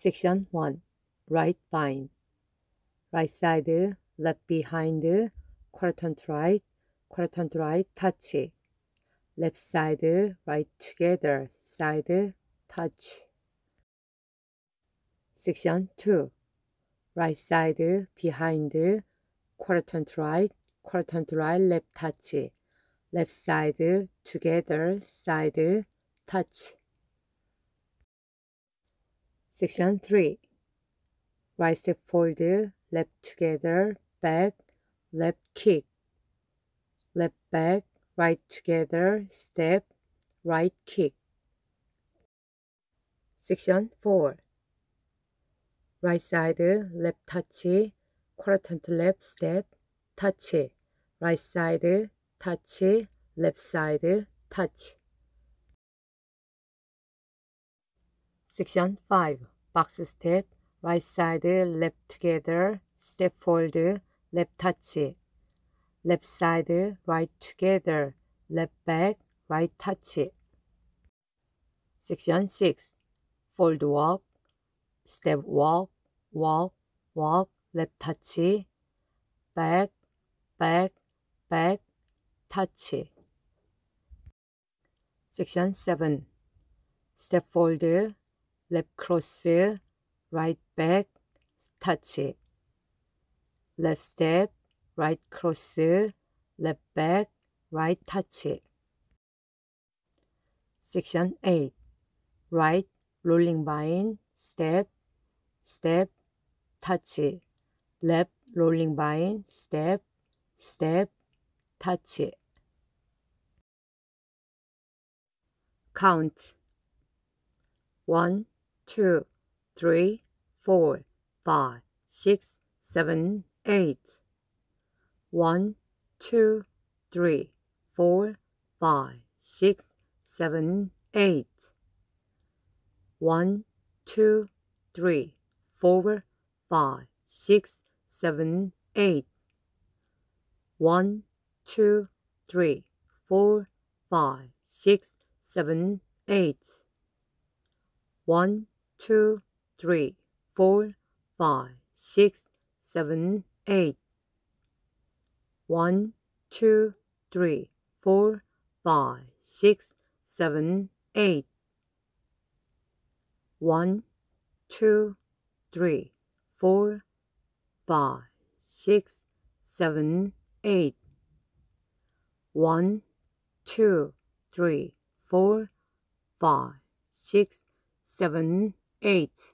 Section 1. Right bind. Right side, left behind, quadrant right, touch. Left side, right together, side, touch. Section 2. Right side, behind, quadrant right, left touch. Left side, together, side, touch. Section 3. Right step fold, left together, back, left kick. Left back, right together, step, right kick. Section 4. Right side, left touch, quadrant left step, touch. Right side, touch, left side, touch. Section 5. Box step, right side, left together, step fold, left touch. Left side, right together, left back, right touch. Section 6. Fold walk, step walk, walk, walk, left touch, back, back, back, touch. Section 7. Step fold, left cross, right back, touch. Left step, right cross, left back, right touch. Section 8. Right rolling bind, step, step, touch. Left rolling bind, step, step, touch. Count 1, 2, 3, 4, 5, 6, 7, 8. 1, 2, 3, 4, 5, 6, 7, 8. 1, 2, 3, 4, 5, 6, 7, 8. 1, 2, 3, 4, 5, 6, 7, 8. 1, 2, 3, 4, 5, 6, 7, 8. 1, 2, 3, 4, 5, 6, 7, 8. 1, 2, 3, 4, 5, 6, 7, 8. 1, 2, 3, 4, 5, 6, 7, 8.